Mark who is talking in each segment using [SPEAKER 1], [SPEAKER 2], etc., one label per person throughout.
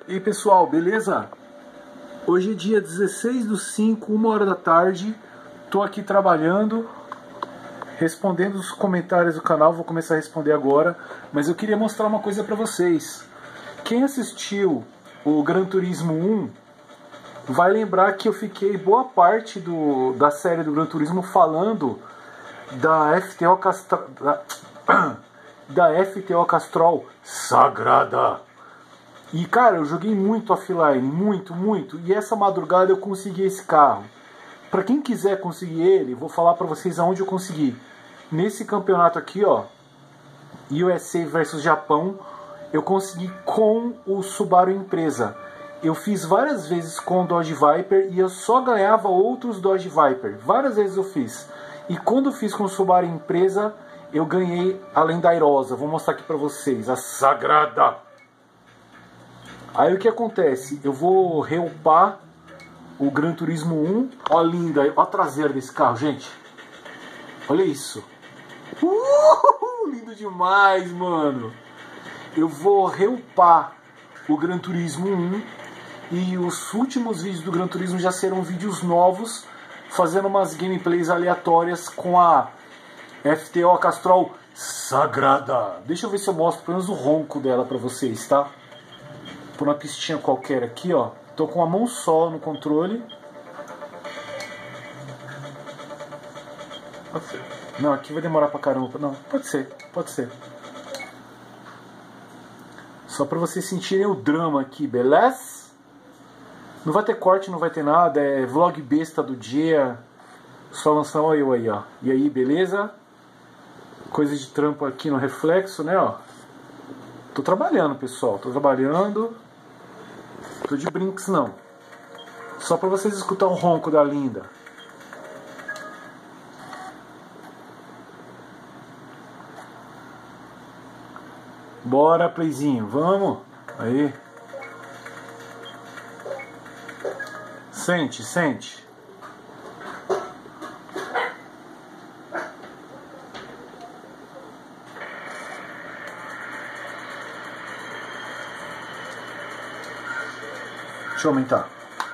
[SPEAKER 1] E aí pessoal, beleza? Hoje é dia 16/5, 1h da tarde. Tô aqui trabalhando, respondendo os comentários do canal. Vou começar a responder agora. Mas eu queria mostrar uma coisa pra vocês. Quem assistiu o Gran Turismo 1 vai lembrar que eu fiquei boa parte da série do Gran Turismo falando da FTO Castrol sagrada. E cara, eu joguei muito offline, muito. E essa madrugada eu consegui esse carro. Pra quem quiser conseguir ele, vou falar pra vocês aonde eu consegui. Nesse campeonato aqui, ó, USA versus Japão, eu consegui com o Subaru Impreza. Eu fiz várias vezes com o Dodge Viper e eu só ganhava outros Dodge Viper. Várias vezes eu fiz. E quando eu fiz com o Subaru Impreza, eu ganhei a Lendairosa. Vou mostrar aqui pra vocês, a sagrada. Aí o que acontece? Eu vou reupar o Gran Turismo 1. Ó linda, ó a traseira desse carro, gente. Olha isso. Lindo demais, mano. Eu vou reupar o Gran Turismo 1. E os últimos vídeos do Gran Turismo já serão vídeos novos, fazendo umas gameplays aleatórias com a FTO Castrol sagrada. Deixa eu ver se eu mostro pelo menos o ronco dela pra vocês, tá? Por uma pistinha qualquer aqui, ó. Tô com a mão só no controle. Não, aqui vai demorar pra caramba. Não, pode ser. Só pra vocês sentirem o drama aqui, beleza? Não vai ter corte, não vai ter nada. É vlog besta do dia. Só lançando eu aí, ó. E aí, beleza? Coisa de trampo aqui no reflexo, né, ó. Tô trabalhando, pessoal. Tô trabalhando. Tô de brinks, não. Só pra vocês escutar o ronco da linda. Bora, playzinho. Vamos. Aí. Sente. Deixa eu aumentar.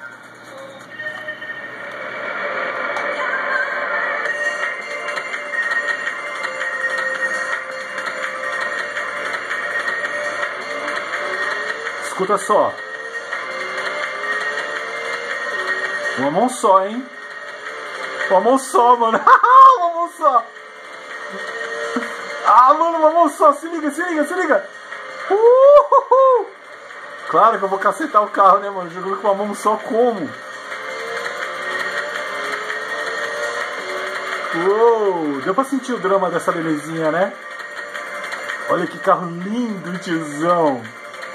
[SPEAKER 1] Escuta só. Uma mão só, hein? Uma mão só, mano. Uma mão só. Ah, mano, uma mão só. Se liga. Claro que eu vou cacetar o carro, né, mano? Jogando com uma mão só como? Uou! Deu pra sentir o drama dessa belezinha, né? Olha que carro lindo, tiozão!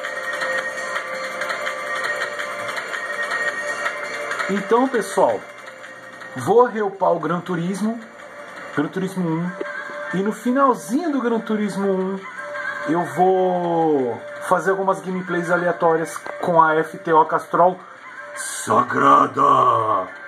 [SPEAKER 1] Então, pessoal, vou reupar o Gran Turismo 1. E no finalzinho do Gran Turismo 1, eu vou fazer algumas gameplays aleatórias com a FTO Castrol sagrada.